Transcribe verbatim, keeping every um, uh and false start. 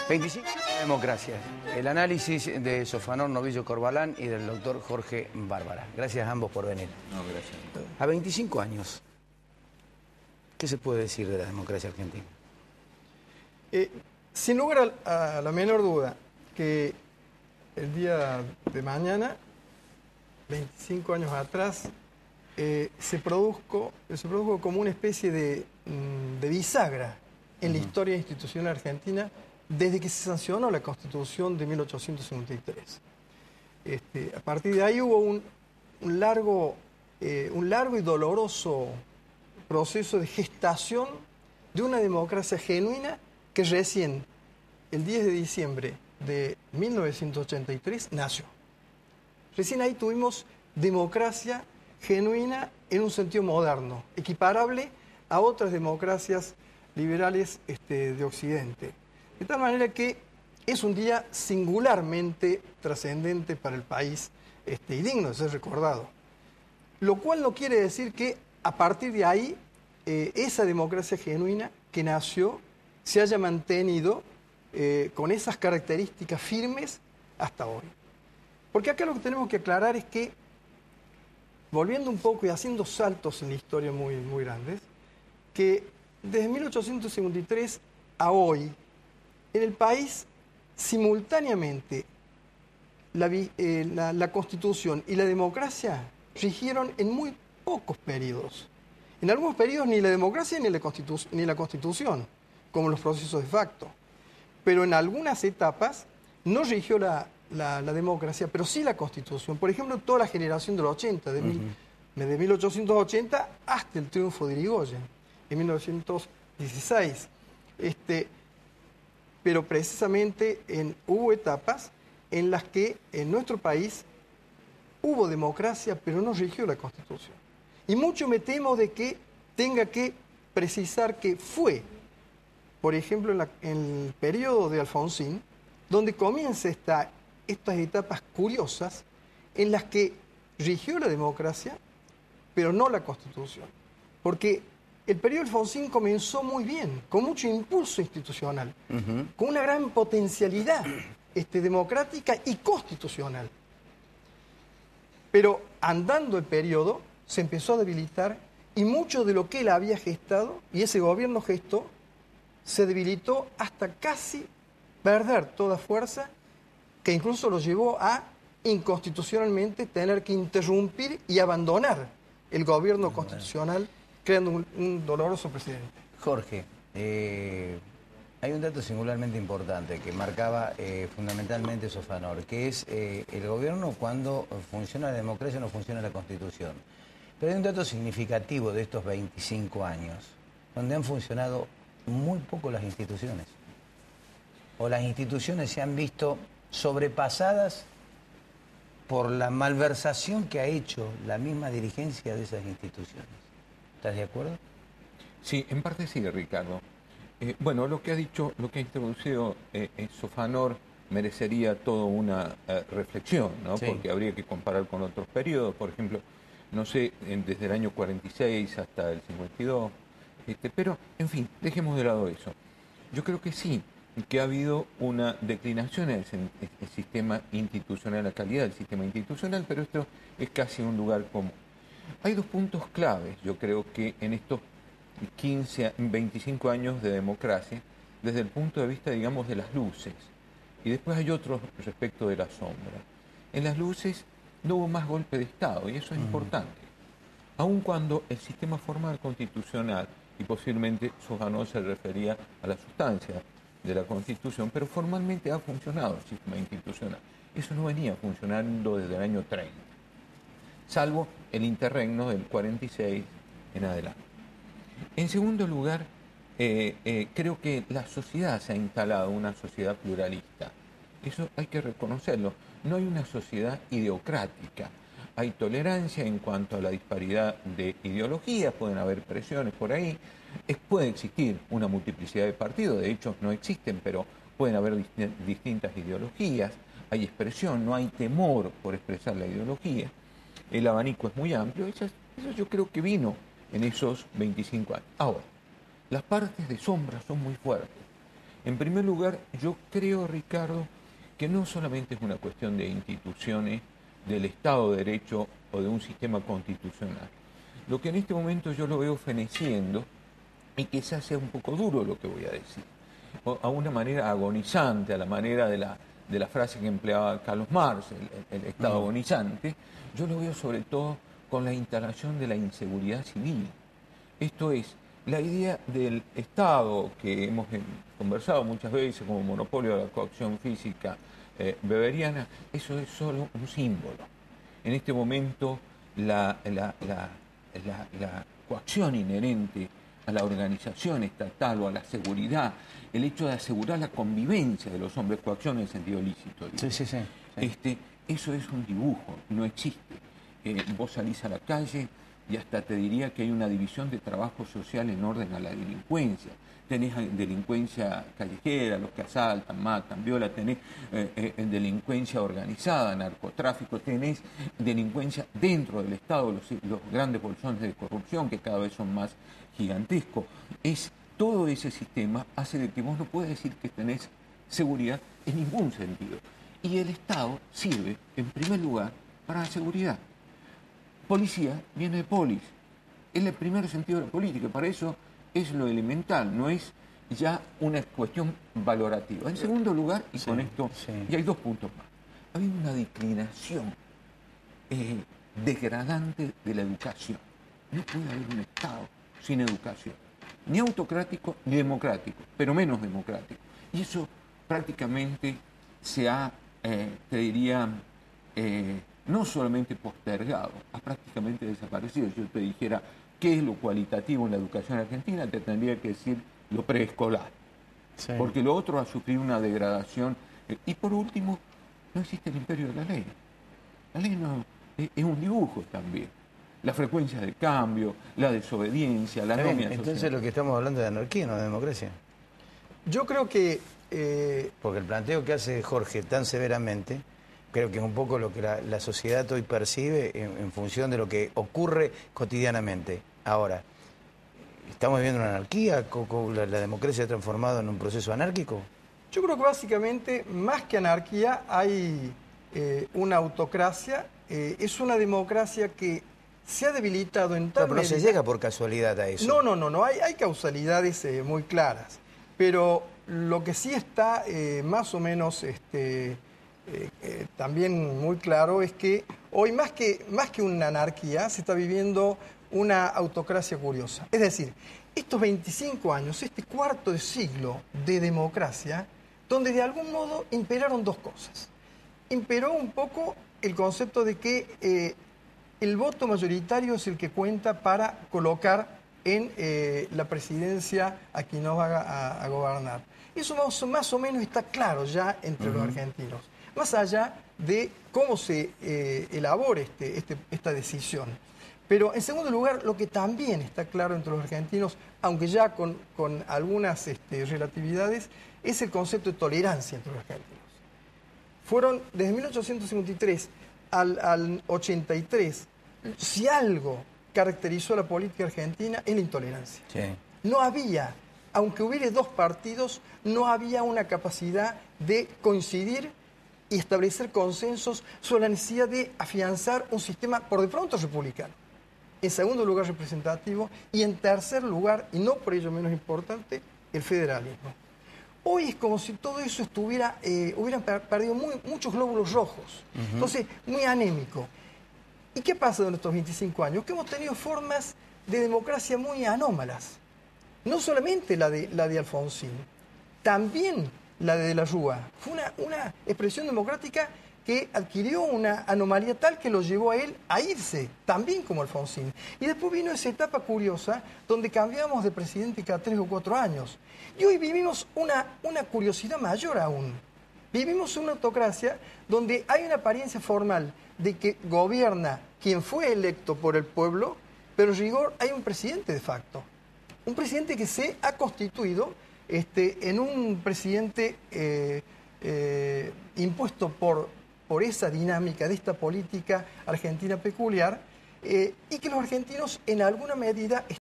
veinticinco años de democracia. El análisis de Sofanor Novillo Corbalán y del doctor Jorge Bárbara. Gracias a ambos por venir. No, gracias. A veinticinco años, ¿qué se puede decir de la democracia argentina? Eh, sin lugar a, a la menor duda que el día de mañana, veinticinco años atrás, eh, se, produjo, se produjo como una especie de, de bisagra en la historia institucional argentina desde que se sancionó la Constitución de mil ochocientos cincuenta y tres. Este, a partir de ahí hubo un, un, largo, eh, un largo y doloroso proceso de gestación de una democracia genuina que recién, el diez de diciembre de mil novecientos ochenta y tres, nació. Recién ahí tuvimos democracia genuina en un sentido moderno, equiparable a otras democracias liberales este, de Occidente. De tal manera que es un día singularmente trascendente para el país este, y digno de ser recordado. Lo cual no quiere decir que a partir de ahí eh, esa democracia genuina que nació se haya mantenido eh, con esas características firmes hasta hoy. Porque acá lo que tenemos que aclarar es que, volviendo un poco y haciendo saltos en la historia muy, muy grandes, que desde mil ochocientos cincuenta y tres a hoy, en el país, simultáneamente, la, eh, la, la Constitución y la democracia rigieron en muy pocos periodos. En algunos periodos ni la democracia ni la, Constitu ni la Constitución, como los procesos de facto. Pero en algunas etapas no rigió la, la, la democracia, pero sí la Constitución. Por ejemplo, toda la generación del ochenta, de, uh-huh. mil, de mil ochocientos ochenta hasta el triunfo de Irigoyen, en mil novecientos dieciséis. Este, pero precisamente en, hubo etapas en las que en nuestro país hubo democracia, pero no rigió la Constitución. Y mucho me temo de que tenga que precisar que fue, por ejemplo, en, la, en el periodo de Alfonsín, donde comienza esta, estas etapas curiosas en las que rigió la democracia, pero no la Constitución. Porque el periodo de Alfonsín comenzó muy bien, con mucho impulso institucional, uh-huh. con una gran potencialidad este, democrática y constitucional. Pero andando el periodo, se empezó a debilitar y mucho de lo que él había gestado, y ese gobierno gestó, se debilitó hasta casi perder toda fuerza, que incluso lo llevó a inconstitucionalmente tener que interrumpir y abandonar el gobierno bueno. constitucional, creando un, un doloroso precedente. Jorge, eh, hay un dato singularmente importante que marcaba eh, fundamentalmente Sofanor, que es eh, el gobierno cuando funciona la democracia no funciona la Constitución. Pero hay un dato significativo de estos veinticinco años, donde han funcionado muy poco las instituciones. O las instituciones se han visto sobrepasadas por la malversación que ha hecho la misma dirigencia de esas instituciones. ¿Estás de acuerdo? Sí, en parte sí, Ricardo. Eh, bueno, lo que ha dicho, lo que ha introducido eh, eh, Sofanor merecería toda una eh, reflexión, ¿no? Sí. Porque habría que comparar con otros periodos, por ejemplo, no sé, en, desde el año cuarenta y seis hasta el cincuenta y dos, este, pero, en fin, dejemos de lado eso. Yo creo que sí, que ha habido una declinación en el, en el sistema institucional, la calidad del sistema institucional, pero esto es casi un lugar común. Hay dos puntos claves, yo creo que en estos quince, veinticinco años de democracia, desde el punto de vista, digamos, de las luces. Y después hay otros respecto de la sombra. En las luces no hubo más golpe de Estado, y eso es uh-huh. importante. Aun cuando el sistema formal constitucional, y posiblemente Sofanor se refería a la sustancia de la Constitución, pero formalmente ha funcionado el sistema institucional. Eso no venía funcionando desde el año treinta. Salvo el interregno del cuarenta y seis en adelante. En segundo lugar, eh, eh, creo que la sociedad se ha instalado, una sociedad pluralista. Eso hay que reconocerlo. No hay una sociedad ideocrática. Hay tolerancia en cuanto a la disparidad de ideologías, pueden haber presiones por ahí. Es, puede existir una multiplicidad de partidos, de hecho no existen, pero pueden haber dist distintas ideologías. Hay expresión, no hay temor por expresar la ideología. El abanico es muy amplio, eso, eso yo creo que vino en esos veinticinco años. Ahora, las partes de sombra son muy fuertes. En primer lugar, yo creo, Ricardo, que no solamente es una cuestión de instituciones, del Estado de Derecho o de un sistema constitucional. Lo que en este momento yo lo veo feneciendo, y quizás sea un poco duro lo que voy a decir, a una manera agonizante, a la manera de la, de la frase que empleaba Carlos Marx, el, el Estado agonizante, yo lo veo sobre todo con la instalación de la inseguridad civil. Esto es, la idea del Estado, que hemos conversado muchas veces como monopolio de la coacción física eh, beberiana, eso es solo un símbolo. En este momento, la, la, la, la, la coacción inherente a la organización estatal o a la seguridad, el hecho de asegurar la convivencia de los hombres, coacción en el sentido lícito, sí, sí, sí, sí. Este, eso es un dibujo, no existe. Eh, vos salís a la calle y hasta te diría que hay una división de trabajo social en orden a la delincuencia. Tenés delincuencia callejera, los que asaltan, matan, violan, tenés eh, eh, delincuencia organizada, narcotráfico, tenés delincuencia dentro del Estado, los, los grandes bolsones de corrupción que cada vez son más gigantescos. Es, todo ese sistema hace de que vos no puedas decir que tenés seguridad en ningún sentido. Y el Estado sirve, en primer lugar, para la seguridad. Policía viene de polis. Es el primer sentido de la política. Para eso es lo elemental, no es ya una cuestión valorativa. En segundo lugar, y sí, con esto, sí. y hay dos puntos más, ha habido una declinación eh, degradante de la educación. No puede haber un Estado sin educación, ni autocrático ni democrático, pero menos democrático. Y eso prácticamente se ha, eh, te diría, eh, no solamente postergado, ha prácticamente desaparecido. Si yo te dijera qué es lo cualitativo en la educación argentina, te tendría que decir lo preescolar. Sí. Porque lo otro ha sufrido una degradación. Y por último, no existe el imperio de la ley. La ley no, es, es un dibujo también. La frecuencia de cambio, la desobediencia, la anomia social. Entonces lo que estamos hablando de anarquía, no de democracia. Yo creo que... Eh... Porque el planteo que hace Jorge tan severamente, creo que es un poco lo que la, la sociedad hoy percibe en, en función de lo que ocurre cotidianamente. Ahora, ¿estamos viviendo una anarquía? ¿La, la democracia se ha transformado en un proceso anárquico? Yo creo que básicamente, más que anarquía, hay eh, una autocracia. Eh, es una democracia que se ha debilitado en tal no, pero no medida... se llega por casualidad a eso. No, no, no, no hay, hay causalidades eh, muy claras. Pero lo que sí está eh, más o menos... Este, Eh, eh, también muy claro es que hoy más que, más que una anarquía se está viviendo una autocracia curiosa. Es decir, estos veinticinco años, este cuarto de siglo de democracia, donde de algún modo imperaron dos cosas. Imperó un poco el concepto de que eh, el voto mayoritario es el que cuenta para colocar en eh, la presidencia a quien nos va a, a gobernar. Eso más, más o menos está claro ya entre uh-huh. los argentinos. Más allá de cómo se eh, elabore este, este, esta decisión. Pero, en segundo lugar, lo que también está claro entre los argentinos, aunque ya con, con algunas este, relatividades, es el concepto de tolerancia entre los argentinos. Fueron, desde mil ochocientos cincuenta y tres al, al ochenta y tres, si algo caracterizó la política argentina, es la intolerancia. Sí. No había, aunque hubiera dos partidos, no había una capacidad de coincidir y establecer consensos sobre la necesidad de afianzar un sistema, por de pronto, republicano. En segundo lugar, representativo. Y en tercer lugar, y no por ello menos importante, el federalismo. Hoy es como si todo eso estuviera, eh, hubieran perdido muy, muchos glóbulos rojos. Uh-huh. Entonces, muy anémico. ¿Y qué pasa en estos veinticinco años? Que hemos tenido formas de democracia muy anómalas. No solamente la de, la de Alfonsín, también la de De la Rúa. Fue una, una expresión democrática que adquirió una anomalía tal que lo llevó a él a irse, también como Alfonsín. Y después vino esa etapa curiosa donde cambiamos de presidente cada tres o cuatro años. Y hoy vivimos una, una curiosidad mayor aún. Vivimos una autocracia donde hay una apariencia formal de que gobierna quien fue electo por el pueblo, pero en rigor hay un presidente de facto. Un presidente que se ha constituido Este, en un presidente eh, eh, impuesto por, por esa dinámica de esta política argentina peculiar eh, y que los argentinos en alguna medida